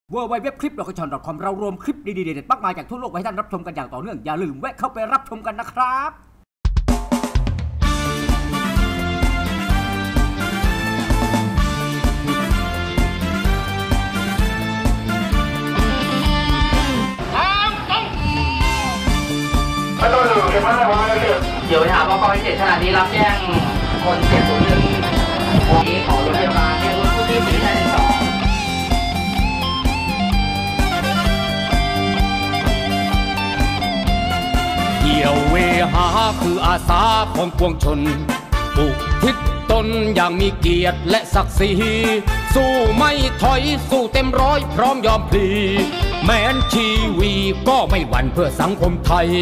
www.clip.com เรารวมคลิปดีๆเด็ดๆมากมายจากทั่วโลกไว้ให้ท่านรับชมกันอย่างต่อเนื่องอย่าลืมแวะเข้าไปรับชมกันนะครับเดี๋ยวไปถามว่าพิเศษขนาดนี้รับแจ้งคนเจ็บตัวหนึ่งวันนี้ขอรถพยาบาลเรียกรถกู้ชีพหนีได้สองเกี่ยวเวหาคืออาสาของปวงชนอุทิศตนอย่างมีเกียรติและศักดิ์ศรีสู้ไม่ถอยสู้เต็มร้อยพร้อมยอมพลีแม้นชีวีก็ไม่หวั่นเพื่อสังคมไทย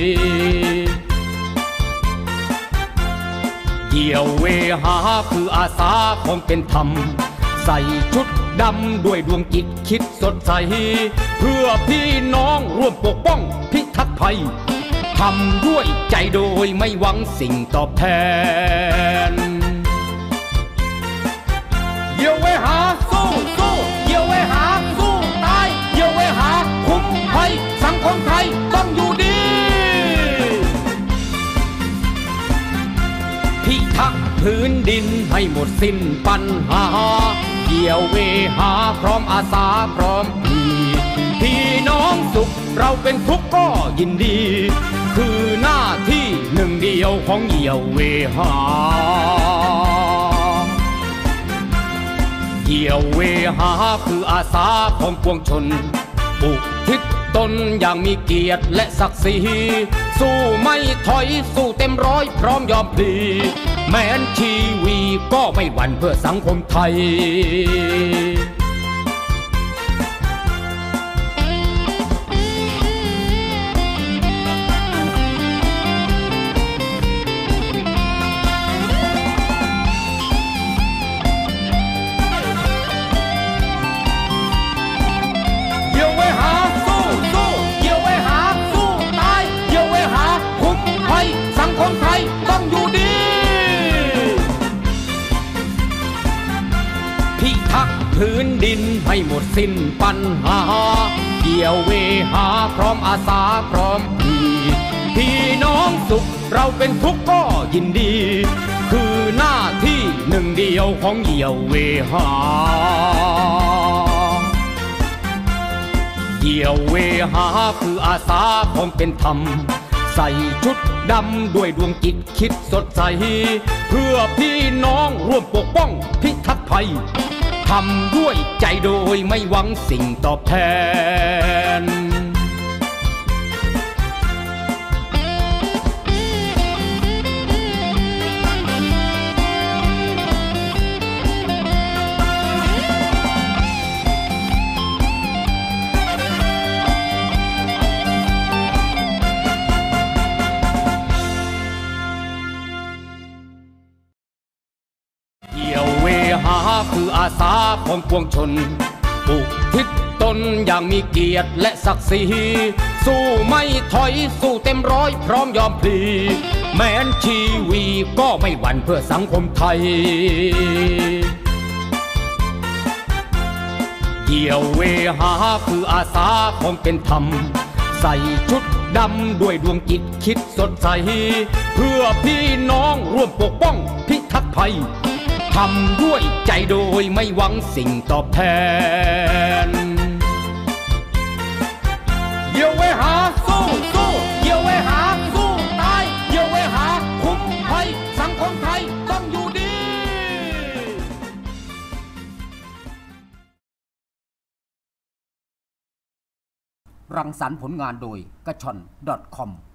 เกี่ยวเวหาคืออาสาของเป็นธรรมใส่ชุดดำด้วยดวงจิตคิดสดใสเพื่อพี่น้องร่วมปกป้องพิทักษ์ภัยทำด้วยใจโดยไม่หวังสิ่งตอบแทนเกี่ยวเวหาสู้สู้เกี่ยวเวหาสู้ตายเกี่ยวเวหาคุ้มภัยสังคมไทยต้องอยู่ดีพิทักษ์พื้นดินให้หมดสิ้นปัญหาเกี่ยวเวหาพร้อมอาสาพร้อมพี่น้องสุขเราเป็นทุกข์ก็ยินดีคือหน้าที่หนึ่งเดียวของเกี่ยวเวหาเกี่ยวเวหาคืออาสาของปวงชนอุทิศตนอย่างมีเกียรติและศักดิ์ศรีสู้ไม่ถอยสู้เต็มร้อยพร้อมยอมพลีแม้นชีวีก็ไม่หวั่นเพื่อสังคมไทยคนไทยต้องอยู่ดีพิทักษ์พื้นดินให้หมดสิ้นปัญหาเกี่ยวเวหาพร้อมอาสาพร้อมพี่น้องสุขเราเป็นทุกข์ก็ยินดีคือหน้าที่หนึ่งเดียวของเกี่ยวเวหาเกี่ยวเวหาคืออาสาของเป็นธรรมใส่ชุดดำด้วยดวงจิตคิดสดใสเพื่อพี่น้องร่วมปกป้องพิทักษ์ภัยทำด้วยใจโดยไม่หวังสิ่งตอบแทนคืออาสาของปวงชนอุทิศตนอย่างมีเกียรติและศักดิ์ศรีสู้ไม่ถอยสู้เต็มร้อยพร้อมยอมพลีแม้นชีวีก็ไม่หวั่นเพื่อสังคมไทยเกี่ยวเวหาคืออาสาของเป็นธรรมใส่ชุดดำด้วยดวงจิตคิดสดใสเพื่อพี่น้องร่วมปกป้องพิทักษ์ภัยทำด้วยใจโดยไม่หวังสิ่งตอบแทนเกี่ยวเวหาสู้สู้เกี่ยวเวหาสู้ตายเกี่ยวเวหาคุ้มภัยสังคมไทยต้องอยู่ดีรังสรรค์ผลงานโดยกระชอน .com